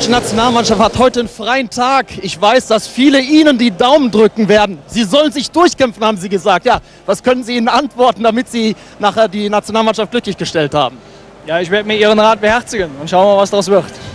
Die Nationalmannschaft hat heute einen freien Tag. Ich weiß, dass viele Ihnen die Daumen drücken werden. Sie sollen sich durchkämpfen, haben Sie gesagt. Ja, was können Sie Ihnen antworten, damit Sie nachher die Nationalmannschaft glücklich gestellt haben? Ja, ich werde mir Ihren Rat beherzigen und schauen wir mal, was daraus wird.